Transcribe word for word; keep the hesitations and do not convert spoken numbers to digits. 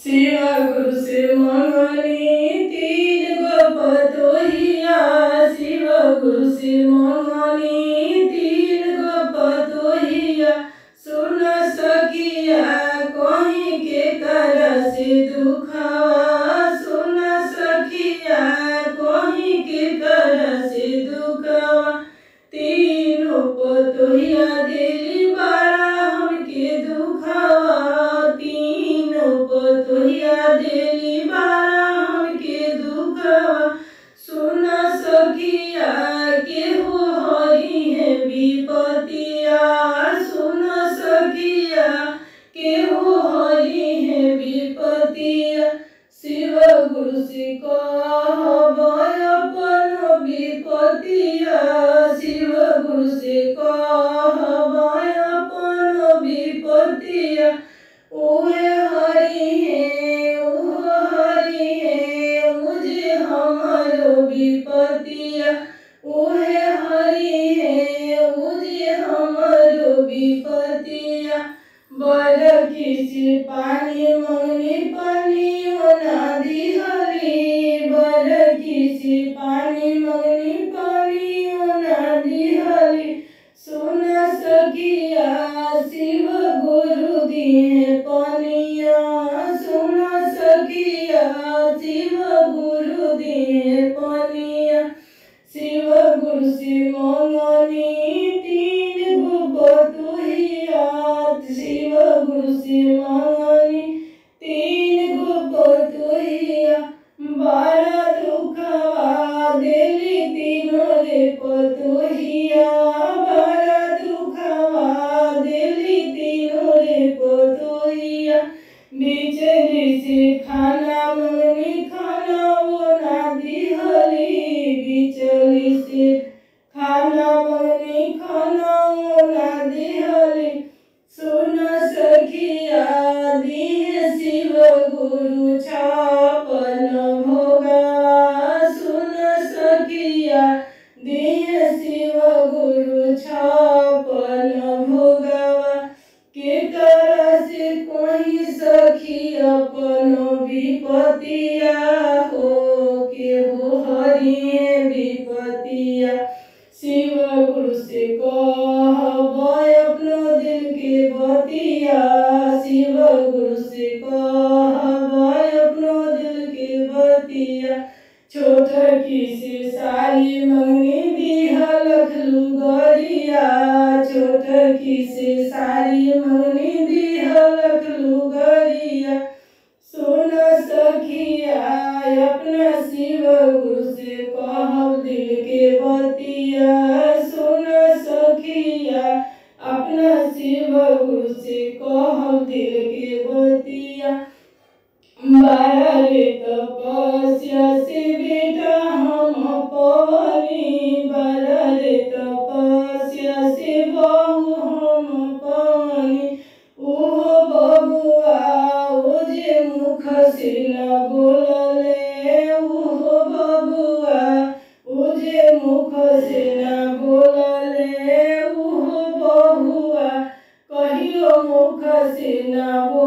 शिव गुरु से मंगनी तीन गो पतोहिया। शिव गुरु से मंगनी तीन गो पतोहिया। सुन सखिया कहीं के कर से दुखवा। सुन सखिया कहीं के कर से दुखवा। तीनों पतोहिया दिली बड़ा हमके दुखवा। तीनों पतोहिया दिली बड़ा हमके दुखवा। सुन सखिया केहू हरी है विपतिया। सुन सखिया केहू हरी है विपतिया। शिव गुरु से कहब अपन विपतिया। शिव गुरु से कहब अपन विपतिया। ओहे हरि है ओह हरि है मुझे हमारो विपतिया। ओहे हरि है मुझे हमारो विपतिया। बरखी से पानी मंगनी पानियो ना दिहली। बरखी से पानी मंगनी पानियो ना दिहली। सुन सखिया शिव गुरु दिए पनिया। सुन सखिया शिव गुरु दिए पनिया। शिव गुरु से मंगनी तीन गो पतोहिया। शिव गुरु से मंगनी तीन गो पतोहिया। बड़ा दुखवा दिली तीनों रे पतोहिया। बड़ा दुखवा दिली तीनों रे पतोहिया। बिचली से खाना मंगनी खाना वो ना दिहली। बिचली से खाना मंगनी खाना वो ना दिहली। सुन सखिया दिहे शिव गुरु छापन भोगवा। सुन सखिया दिहे शिव गुरु छापन भोगवा। के कर से कोई सखी अपनो विपतिया हो। के हो हरि है विपतिया। शिव गुरु से कहब अपनो दिल के बतिया। शिव गुरु से कहब अपनो दिल के बतिया। छोट की से सारी मंगनी दिहलख लुगरिया। छोट की से सारी मंगनी दिहलख लुगरिया। सुन सखिया अपना शिव गुरु से कहब दिल के बतिया। सुन सखिया अपना शिव गुरु से कहब दिल के बतिया। बारह रे तपस्या से बेटा हम पवनी। बारह रे तपस्या से बहू हम पवनी। ओहो बबुआ ओ जे मुख से न बोलले। ओहो बबुआ ओ जे मुख से न बोलले। ओहो बहुआ कहियो मुख से न बोलले।